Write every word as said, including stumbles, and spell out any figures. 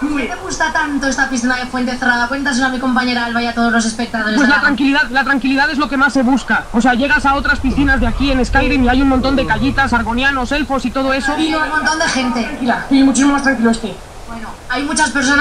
¿Por qué te gusta tanto esta piscina de Fuente Cerrada? Cuéntaselo a mi compañera Alba y a todos los espectadores. Pues la tranquilidad, la tranquilidad es lo que más se busca. O sea, llegas a otras piscinas de aquí en Skyrim y hay un montón de callitas, argonianos, elfos y todo eso. Y un montón de gente. Tranquila, y muchísimo más tranquilo este. Bueno, hay muchas personas